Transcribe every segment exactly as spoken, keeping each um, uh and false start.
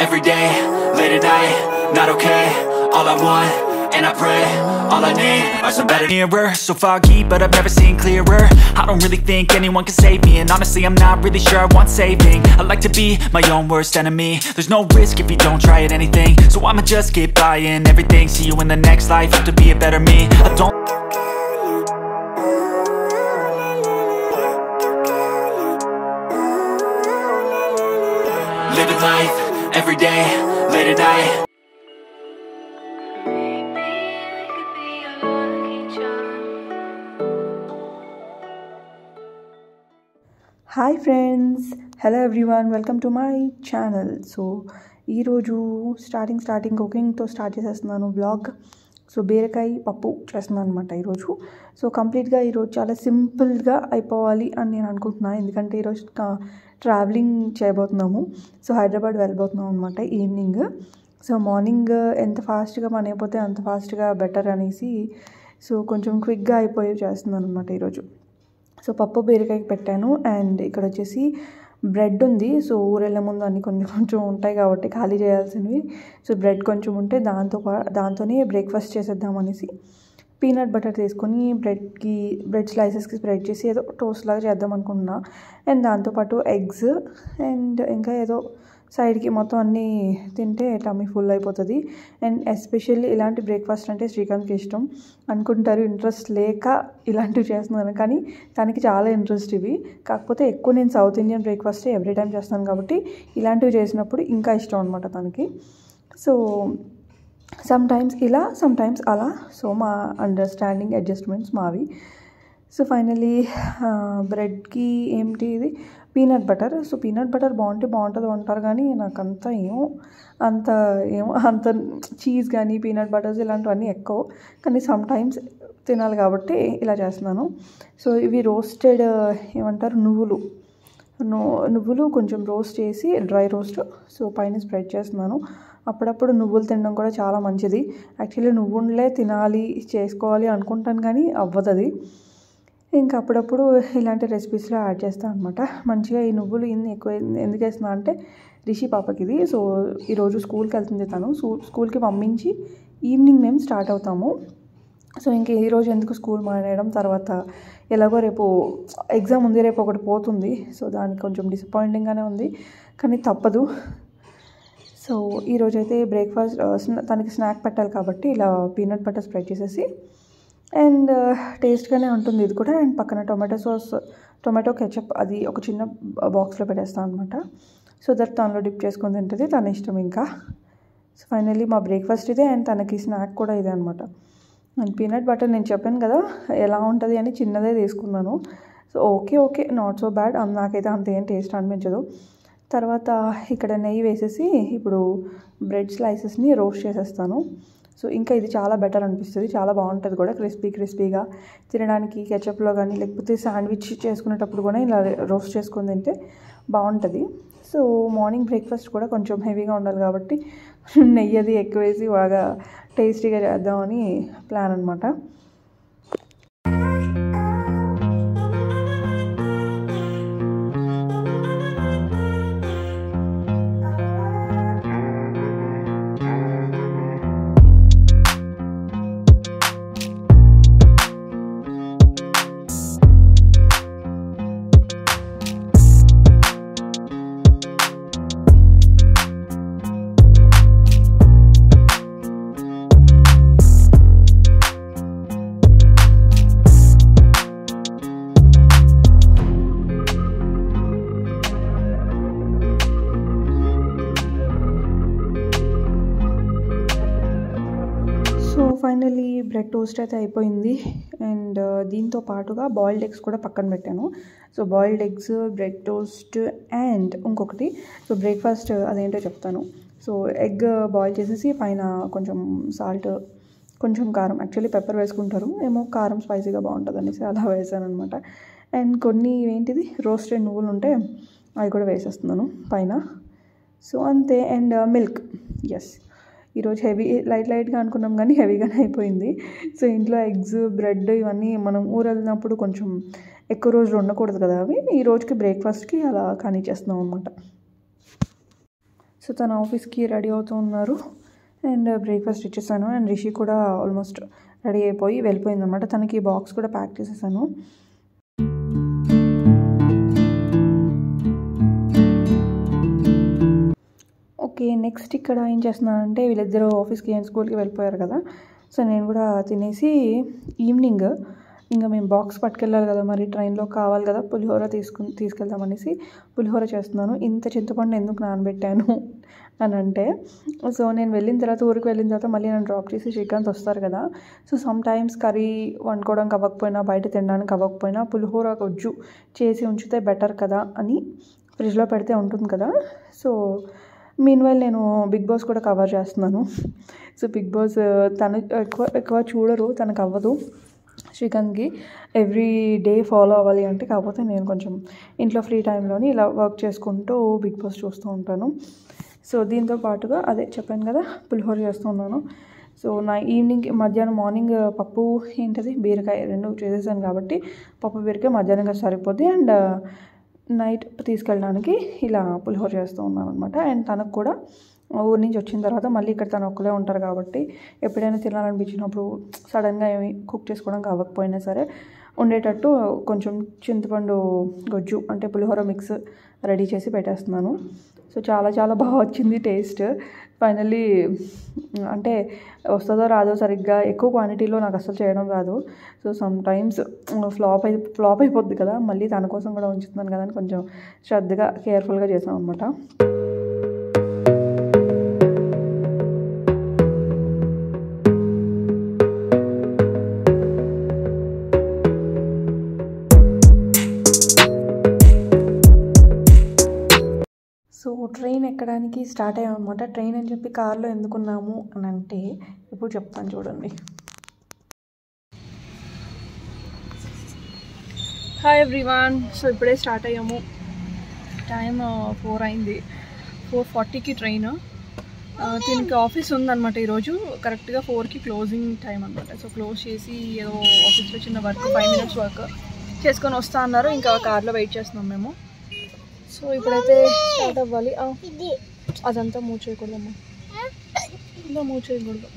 every day, late at night, not okay. All I want, and I pray, all I need are some better mirror. So foggy, but I've never seen clearer. I don't really think anyone can save me, and honestly I'm not really sure I want saving. I like to be my own worst enemy. There's no risk if you don't try at anything, so I'ma just keep buying everything. See you in the next life, have to be a better me. I don't living life, every day, late at night. Hi friends, hello everyone, welcome to my channel. So ఈరోజు starting starting కుకింగ్తో start చేసేస్తున్నాను blog. So బీరకాయ పప్పు చేస్తున్నాను అనమాట ఈరోజు. So కంప్లీట్గా ఈరోజు చాలా సింపుల్గా అయిపోవాలి అని నేను అనుకుంటున్నాను, ఎందుకంటే ఈరోజు ట్రావెలింగ్ చేయబోతున్నాము. సో హైదరాబాద్ వెళ్ళబోతున్నాం అనమాట ఈవినింగ్. సో మార్నింగ్ ఎంత ఫాస్ట్గా పని అయిపోతే అంత ఫాస్ట్గా బెటర్ అనేసి సో కొంచెం క్విక్గా అయిపోయి చేస్తున్నాను అనమాట ఈరోజు. సో పప్పు బీరకాయకి పెట్టాను, అండ్ ఇక్కడ వచ్చేసి బ్రెడ్ ఉంది. సో ఊరెళ్ళే ముందు అన్నీ కొంచెం కొంచెం ఉంటాయి కాబట్టి ఖాళీ చేయాల్సినవి. సో బ్రెడ్ కొంచెం ఉంటే దాంతో దాంతోనే బ్రేక్ఫాస్ట్ చేసేద్దాం అనేసి పీనట్ బటర్ తీసుకొని బ్రెడ్కి బ్రెడ్ స్లైసెస్కి స్ప్రెడ్ చేసి ఏదో టోస్ట్ లాగా చేద్దాం అనుకుంటున్నా. అండ్ దాంతోపాటు ఎగ్స్ అండ్ ఇంకా ఏదో సైడ్కి మొత్తం అన్నీ తింటే టమ్మీ ఫుల్ అయిపోతుంది. అండ్ ఎస్పెషల్లీ ఇలాంటి బ్రేక్ఫాస్ట్ అంటే శ్రీకాంత్కి ఇష్టం. అనుకుంటారు ఇంట్రెస్ట్ లేక ఇలాంటివి చేస్తున్నాను, కానీ తనకి చాలా ఇంట్రెస్ట్ ఇవి. కాకపోతే ఎక్కువ నేను సౌత్ ఇండియన్ బ్రేక్ఫాస్టే ఎవ్రీ టైం చేస్తాను కాబట్టి ఇలాంటివి చేసినప్పుడు ఇంకా ఇష్టం అనమాట తనకి. సో సమ్ టైమ్స్ ఇలా, సమ్ టైమ్స్ అలా. సో మా అండర్స్టాండింగ్ అడ్జస్ట్మెంట్స్ మావి. సో ఫైనలీ బ్రెడ్కి ఏంటి ఇది peanut butter. So peanut butter బాగుంటే బాగుంటుంది అంటారు, కానీ నాకు అంత ఏమో అంత ఏమో అంత చీజ్ కానీ పీనట్ బటర్స్ ఇలాంటివన్నీ ఎక్కువ, కానీ సమ్ టైమ్స్ తినాలి కాబట్టి ఇలా చేస్తున్నాను. సో ఇవి రోస్టెడ్ ఏమంటారు నువ్వులు నువ్వులు కొంచెం రోస్ట్ చేసి డ్రై రోస్ట్ సో పైన స్ప్రెడ్ చేస్తున్నాను. అప్పుడప్పుడు నువ్వులు తినడం కూడా చాలా మంచిది. యాక్చువల్లీ నువ్వులే తినాలి చేసుకోవాలి అనుకుంటాను, కానీ అవ్వదు అది. ఇంకా అప్పుడప్పుడు ఇలాంటి రెసిపీస్లో యాడ్ చేస్తాను అనమాట. మంచిగా ఈ నువ్వులు ఇన్ని ఎక్కువ ఎందుకు వేస్తున్నా అంటే రిషి పాపకి ఇది. సో ఈరోజు స్కూల్కి వెళ్తుంది తను. స్కూల్కి పంపించి ఈవినింగ్ మేము స్టార్ట్ అవుతాము. సో ఇంక ఈరోజు ఎందుకు స్కూల్ మానేయడం, తర్వాత ఎలాగో రేపు ఎగ్జామ్ ఉంది, రేపు ఒకటి పోతుంది. సో దానికి కొంచెం డిసప్పాయింటింగ్గానే ఉంది, కానీ తప్పదు. సో ఈరోజైతే బ్రేక్ఫాస్ట్ తనకి స్నాక్ పెట్టాలి కాబట్టి ఇలా పీనట్ బటర్ స్ప్రెడ్ చేసేసి, అండ్ టేస్ట్గానే ఉంటుంది ఇది కూడా. అండ్ పక్కన టొమాటో సాస్ టొమాటో కెచప్ అది ఒక చిన్న బాక్స్లో పెట్టేస్తాను అనమాట. సో దట్ దానిలో డిప్ చేసుకొని తింటుంది, తన ఇష్టం ఇంకా. సో ఫైనల్లీ మా బ్రేక్ఫాస్ట్ ఇదే, అండ్ తనకి స్నాక్ కూడా ఇదే అనమాట. అండ్ పీనట్ బటర్ నేను చెప్పాను కదా ఎలా ఉంటుంది అని చిన్నదే తీసుకున్నాను. So okay okay not so bad, నాకైతే అంత ఏం టేస్ట్ అనిపించదు. తర్వాత ఇక్కడ నెయ్యి వేసేసి ఇప్పుడు బ్రెడ్ స్లైసెస్ని రోస్ట్ చేసేస్తాను. సో ఇంకా ఇది చాలా బెటర్ అనిపిస్తుంది, చాలా బాగుంటుంది కూడా, క్రిస్పీ క్రిస్పీగా తినడానికి కెచప్లో కానీ లేకపోతే శాండ్విచ్ చేసుకునేటప్పుడు కూడా ఇలా రోస్ట్ చేసుకొని తింటే బాగుంటుంది. సో మార్నింగ్ బ్రేక్ఫాస్ట్ కూడా కొంచెం హెవీగా ఉండాలి కాబట్టి నెయ్యి అది ఎక్కువ వేసి బాగా టేస్టీగా చేద్దామని ప్లాన్ అనమాట. సో ఫైనల్లీ బ్రెడ్ టోస్ట్ అయితే అయిపోయింది, అండ్ దీంతో పాటుగా బాయిల్డ్ ఎగ్స్ కూడా పక్కన పెట్టాను. So boiled eggs, bread toast and ఇంకొకటి సో బ్రేక్ఫాస్ట్ అదేంటో చెప్తాను. సో ఎగ్ బాయిల్ చేసేసి పైన కొంచెం సాల్ట్, కొంచెం కారం, యాక్చువల్లీ పెప్పర్ వేసుకుంటారు ఏమో, కారం స్పైసీగా బాగుంటుంది అనేసి అలా వేసాను అనమాట. అండ్ కొన్ని ఏంటిది రోస్టెడ్ నువ్వులు ఉంటే అవి కూడా వేసేస్తున్నాను పైన. సో అంతే. అండ్ మిల్క్, ఎస్ ఈరోజు హెవీ లైట్ లైట్గా అనుకున్నాం కానీ హెవీగానే అయిపోయింది. సో ఇంట్లో ఎగ్స్, బ్రెడ్ ఇవన్నీ మనం ఊరు వెళ్ళినప్పుడు కొంచెం ఎక్కువ రోజులు ఉండకూడదు కదా, అవి ఈ రోజుకి బ్రేక్ఫాస్ట్కి అలా కానీ చేస్తున్నాం అనమాట. సో సో తన ఆఫీస్కి రెడీ అవుతూ ఉన్నారు అండ్ బ్రేక్ఫాస్ట్ ఇచ్చేసాను అండ్ రిషి కూడా ఆల్మోస్ట్ రెడీ అయిపోయి వెళ్ళిపోయింది అనమాట. తనకి బాక్స్ కూడా ప్యాక్ చేసేసాను. ఓకే, నెక్స్ట్ ఇక్కడ ఏం చేస్తున్నానంటే వీళ్ళిద్దరూ ఆఫీస్కి అండ్ స్కూల్కి వెళ్ళిపోయారు కదా. సో నేను కూడా తినేసి ఈవినింగ్ ఇంకా మేము బాక్స్ పట్టుకెళ్ళాలి కదా, మరి ట్రైన్లో కావాలి కదా, పులిహోర తీసుకుని తీసుకెళ్దామనేసి పులిహోర చేస్తున్నాను. ఇంత చింతపండు ఎందుకు నానబెట్టాను అని అంటే, సో నేను వెళ్ళిన తర్వాత ఊరికి వెళ్ళిన తర్వాత మళ్ళీ నేను డ్రాప్ చేసి శ్రీకాంత్ వస్తారు కదా. సో సమ్ టైమ్స్ కర్రీ వండుకోవడానికి అవ్వకపోయినా బయట తినడానికి అవ్వకపోయినా పులిహోర గొజ్జు చేసి ఉంచితే బెటర్ కదా అని ఫ్రిడ్జ్లో పెడితే ఉంటుంది కదా. సో మీన్వైల్ నేను బిగ్ బాస్ కూడా కవర్ చేస్తున్నాను. సో బిగ్ బాస్ తను ఎక్కువ ఎక్కువ చూడరు, తనకు అవ్వదు శ్రీకాంత్కి ఎవ్రీ డే ఫాలో అవ్వాలి అంటే. కాకపోతే నేను కొంచెం ఇంట్లో ఫ్రీ టైంలోని ఇలా వర్క్ చేసుకుంటూ బిగ్ బాస్ చూస్తూ ఉంటాను. సో దీంతో పాటుగా అదే చెప్పాను కదా పులిహోర చేస్తూ ఉన్నాను. సో నా ఈవినింగ్ మధ్యాహ్నం మార్నింగ్ పప్పు ఏంటది బీరకాయ రెండు చేసేసాను కాబట్టి పప్పు బీరకాయ మధ్యాహ్నంగా సరిపోద్ది. అండ్ నైట్ తీసుకెళ్ళడానికి ఇలా పులిహోర చేస్తూ ఉన్నాను అనమాట. అండ్ తనకు కూడా ఊరి నుంచి వచ్చిన తర్వాత మళ్ళీ ఇక్కడ తను ఒక్కలే ఉంటారు కాబట్టి ఎప్పుడైనా తినాలనిపించినప్పుడు సడన్గా ఏమి కుక్ చేసుకోవడానికి అవ్వకపోయినా సరే ఉండేటట్టు కొంచెం చింతపండు గొజ్జు అంటే పులిహోర మిక్స్ రెడీ చేసి పెట్టేస్తున్నాను. సో చాలా చాలా బాగా వచ్చింది టేస్ట్. ఫైనల్లీ అంటే వస్తుందో రాదో సరిగ్గా ఎక్కువ క్వాంటిటీలో నాకు అసలు చేయడం రాదు. సో సమ్ టైమ్స్ ఫ్లాప్ అయి ఫ్లాప్ అయిపోద్ది కదా, మళ్ళీ తన కోసం కూడా ఉంచుతున్నాను కదా అని కొంచెం శ్రద్ధగా కేర్ఫుల్గా చేసాం అనమాట. సో ట్రైన్ ఎక్కడానికి స్టార్ట్ అయ్యామన్నమాట. ట్రైన్ అని చెప్పి కార్లో ఎందుకున్నాము అని అంటే ఇప్పుడు చెప్తాను చూడండి. హాయ్ ఎవ్రీవన్, సో ఇప్పుడే స్టార్ట్ అయ్యాము. టైం ఫోర్ అయింది, ఫోర్ ఫార్టీకి ట్రైన్. దీనికి ఆఫీస్ ఉందన్నమాట ఈరోజు. కరెక్ట్గా ఫోర్కి క్లోజింగ్ టైం అనమాట. సో క్లోజ్ చేసి ఏదో ఆఫీస్లో చిన్న వర్క్ ఫైవ్ మినిట్స్ వర్క్ చేసుకొని వస్తా అన్నారు. ఇంకా కార్లో వెయిట్ చేస్తున్నాం మేము. సో ఇప్పుడైతే స్టార్ట్ అవ్వాలి. అదంతా మూవ్ చేయకూడదమ్మా, ఇంకా మూవ్ చేయకూడదు.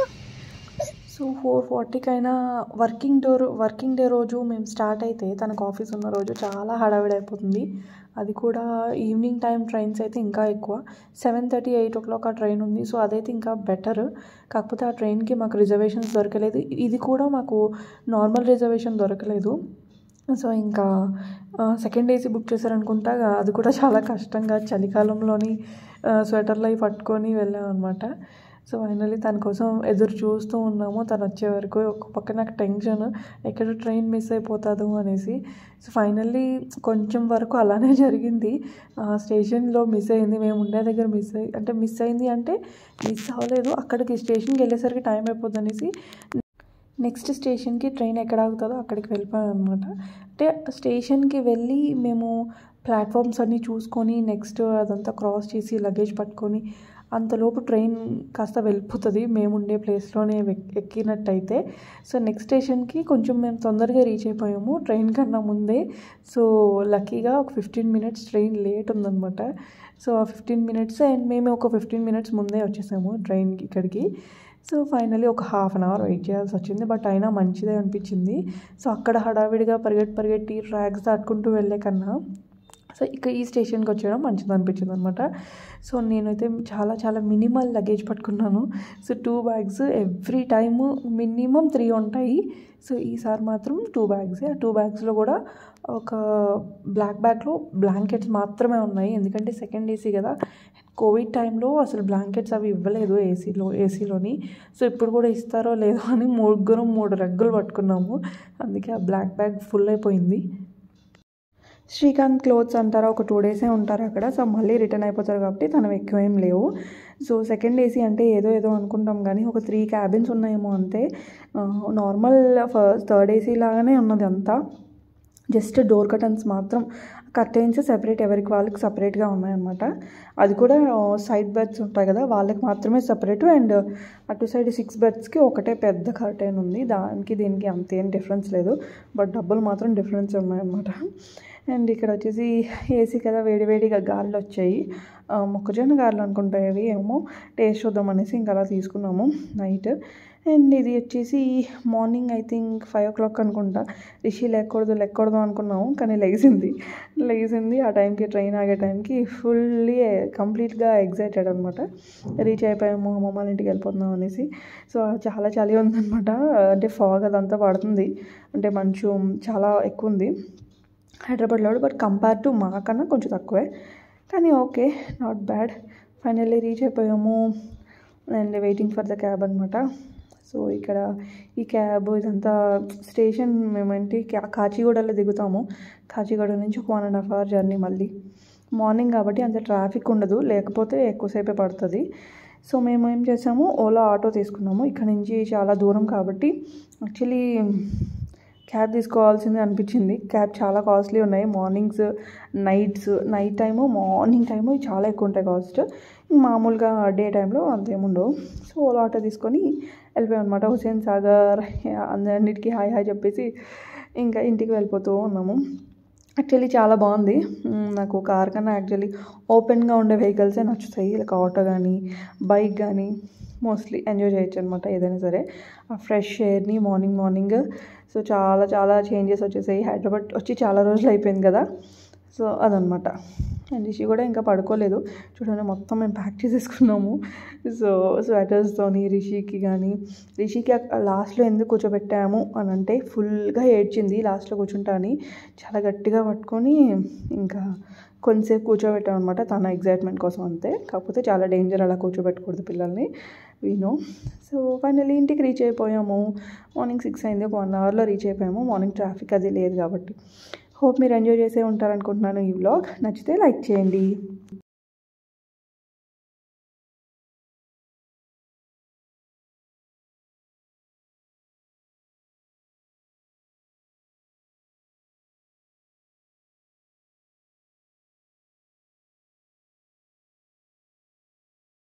సో ఫోర్ ఫార్టీకి అయినా వర్కింగ్ డోర్ వర్కింగ్ డే రోజు మేము స్టార్ట్ అయితే తనకు ఆఫీస్ ఉన్న రోజు చాలా హడావిడి అయిపోతుంది. అది కూడా ఈవినింగ్ టైం ట్రైన్స్ అయితే ఇంకా ఎక్కువ. Seven thirty eight o'clock ఆ ట్రైన్ ఉంది. సో అదైతే ఇంకా బెటర్. కాకపోతే ఆ ట్రైన్కి మాకు రిజర్వేషన్స్ దొరకలేదు. ఇది కూడా మాకు నార్మల్ రిజర్వేషన్ దొరకలేదు. సో ఇంకా సెకండ్ ఏసీ బుక్ చేశారనుకుంటా. అది కూడా చాలా కష్టంగా చలికాలంలోని స్వెటర్లు అవి పట్టుకొని వెళ్ళాం అనమాట. సో ఫైనల్లీ తన కోసం ఎదురు చూస్తూ ఉన్నాము తను వచ్చే వరకు. ఒక పక్క నాకు టెన్షన్, ఎక్కడ ట్రైన్ మిస్ అయిపోతాదు అనేసి. సో ఫైనల్లీ కొంచెం వరకు అలానే జరిగింది. స్టేషన్లో మిస్ అయింది, మేము ఉండే దగ్గర మిస్ అయ్యి అంటే మిస్ అయింది అంటే మిస్ అవ్వలేదు, అక్కడికి స్టేషన్కి వెళ్ళేసరికి టైం అయిపోద్ది అనేసి నెక్స్ట్ స్టేషన్కి ట్రైన్ ఎక్కడ ఆగుతుందో అక్కడికి వెళ్ళిపోయాం అనమాట. అంటే స్టేషన్కి వెళ్ళి మేము ప్లాట్ఫామ్స్ అన్నీ చూసుకొని నెక్స్ట్ అదంతా క్రాస్ చేసి లగేజ్ పట్టుకొని అంతలోపు ట్రైన్ కాస్త వెళ్ళిపోతుంది మేము ఉండే ప్లేస్లోనే ఎక్కినట్టయితే. సో నెక్స్ట్ స్టేషన్కి కొంచెం మేము తొందరగా రీచ్ అయిపోయాము ట్రైన్ కన్నా ముందే. సో లక్కీగా ఒక ఫిఫ్టీన్ మినిట్స్ ట్రైన్ లేట్ ఉందన్నమాట. సో ఆ ఫిఫ్టీన్ మినిట్స్ అండ్ మేము ఒక ఫిఫ్టీన్ మినిట్స్ ముందే వచ్చేసాము ట్రైన్కి ఇక్కడికి. సో ఫైనలీ ఒక హాఫ్ అన్ అవర్ వెయిట్ చేయాల్సి వచ్చింది, బట్ అయినా మంచిదే అనిపించింది. సో అక్కడ హడావిడిగా పరిగెట్టి పరిగెట్టి ట్రాక్స్ దాటుకుంటూ వెళ్ళే కన్నా సో ఇక్కడ ఈ స్టేషన్కి వచ్చేయడం మంచిది అనిపించింది అనమాట. సో నేనైతే చాలా చాలా మినిమల్ లగేజ్ పట్టుకున్నాను. So two bags every time minimum three ఉంటాయి. సో ఈసారి మాత్రం టూ బ్యాగ్స్. ఆ టూ బ్యాగ్స్లో కూడా ఒక బ్లాక్ బ్యాగ్లో బ్లాంకెట్స్ మాత్రమే ఉన్నాయి, ఎందుకంటే సెకండ్ ఏసీ కదా. కోవిడ్ టైంలో అసలు బ్లాంకెట్స్ అవి ఇవ్వలేదు ఏసీలో ఏసీలోని. సో ఇప్పుడు కూడా ఇస్తారో లేదో అని ముగ్గురు మూడు రగ్గులు పట్టుకున్నాము, అందుకే ఆ బ్లాక్ బ్యాగ్ ఫుల్ అయిపోయింది. శ్రీకాంత్ క్లోత్స్ అంటారా ఒక టూ డేసే ఉంటారు అక్కడ. సో మళ్ళీ రిటర్న్ అయిపోతారు కాబట్టి తనవి ఎక్కువ ఏం లేవు. సో సెకండ్ ఏసీ అంటే ఏదో ఏదో అనుకుంటాం కానీ ఒక త్రీ క్యాబిన్స్ ఉన్నాయేమో అంతే. నార్మల్ ఫస్ట్ థర్డ్ ఏసీ లాగానే ఉన్నది అంతా. జస్ట్ డోర్ కర్టన్స్ మాత్రం కర్టెన్స్ సెపరేట్ ఎవరికి వాళ్ళకి సపరేట్గా ఉన్నాయన్నమాట. అది కూడా సైడ్ బెడ్స్ ఉంటాయి కదా వాళ్ళకి మాత్రమే సపరేట్. అండ్ అటు సైడ్ సిక్స్ బెడ్స్కి ఒకటే పెద్ద కర్టెన్ ఉంది. దానికి దీనికి అంతేం డిఫరెన్స్ లేదు, బట్ డబ్బులు మాత్రం డిఫరెన్స్ ఉన్నాయన్నమాట. అండ్ ఇక్కడ వచ్చేసి ఏసీ కదా, వేడివేడిగా గాలిలో వచ్చాయి. మొక్కజొన్న గారెలు అనుకుంటాయి ఏమో, టేస్ట్ చూద్దాం అనేసి ఇంకా అలా తీసుకున్నాము నైట్. అండ్ ఇది వచ్చేసి morning I think five o'clock అనుకుంటా. రిషి లేకూడదు లేకూడదు అనుకున్నాము, కానీ లెగిసింది లెగిసింది ఆ టైంకి ట్రైన్ ఆగే టైంకి ఫుల్లీ కంప్లీట్గా ఎగ్జైటెడ్ అనమాట. రీచ్ అయిపోయాము, అమ్మమ్మ వాళ్ళ ఇంటికి వెళ్ళిపోతున్నాం అనేసి. సో చాలా చలి ఉందన్నమాట, అంటే ఫాగ్ అదంతా పడుతుంది, అంటే మంచు చాలా ఎక్కువ ఉంది హైదరాబాద్లో. బట్ కంపేర్ టు మా కన్నా కొంచెం తక్కువే, కానీ okay, not bad. Finally reach అయిపోయాము and waiting for the cab అనమాట. సో ఇక్కడ ఈ క్యాబ్ ఇదంతా స్టేషన్ మేమేంటి కాచిగూడలో దిగుతాము. కాచిగూడ నుంచి ఒక one and half hour journey. మళ్ళీ మార్నింగ్ కాబట్టి అంత ట్రాఫిక్ ఉండదు, లేకపోతే ఎక్కువసేపే పడుతుంది. సో మేము ఏం చేసాము, ఓలా ఆటో తీసుకున్నాము. ఇక్కడ నుంచి చాలా దూరం కాబట్టి యాక్చువల్లీ క్యాబ్ తీసుకోవాల్సింది అనిపించింది. క్యాబ్ చాలా కాస్ట్లీ ఉన్నాయి, mornings nights. Night time morning time చాలా ఎక్కువ ఉంటాయి కాస్ట్, మామూలుగా డే టైంలో అంతేముండవు. సో ఓలా ఆటో తీసుకొని వెళ్ళిపోయాం అనమాట. హుసేన్ సాగర్ అన్నిటికీ హాయ్ హాయ్ చెప్పేసి ఇంకా ఇంటికి వెళ్ళిపోతూ ఉన్నాము. యాక్చువల్లీ చాలా బాగుంది. నాకు కార్ కన్నా యాక్చువల్లీ ఓపెన్గా ఉండే వెహికల్సే నచ్చుతాయి, లైక్ ఆటో కానీ బైక్ కానీ మోస్ట్లీ ఎంజాయ్ చేయొచ్చు అనమాట ఏదైనా సరే. ఆ ఫ్రెష్ ఎయిర్ని మార్నింగ్ మార్నింగ్. సో చాలా చాలా చేంజెస్ వచ్చేసాయి. హైదరాబాద్ వచ్చి చాలా రోజులు అయిపోయింది కదా, సో అదనమాట. అండ్ రిషి కూడా ఇంకా పడుకోలేదు, చూడండి మొత్తం మేము ప్యాక్ చేసేసుకున్నాము. సో స్వెటర్స్తోని రిషికి కానీ, రిషికి లాస్ట్లో ఎందుకు కూర్చోబెట్టాము అని అంటే ఫుల్గా ఏడ్చింది లాస్ట్లో కూర్చుంటా అని. చాలా గట్టిగా పట్టుకొని ఇంకా కొంతసేపు కూర్చోబెట్టాం అనమాట, తన ఎగ్జైట్మెంట్ కోసం అంతే. కాకపోతే చాలా డేంజర్ అలా కూర్చోబెట్టకూడదు పిల్లల్ని, వీనో. సో ఫైనల్లీ ఇంటికి రీచ్ అయిపోయాము. మార్నింగ్ సిక్స్ అయింది, ఒక వన్ అవర్లో రీచ్ అయిపోయాము. మార్నింగ్ ట్రాఫిక్ అది లేదు కాబట్టి. హోప్ మీరు ఎంజాయ్ చేసే ఉంటారనుకుంటున్నాను ఈ వ్లాగ్. నచ్చితే లైక్ చేయండి.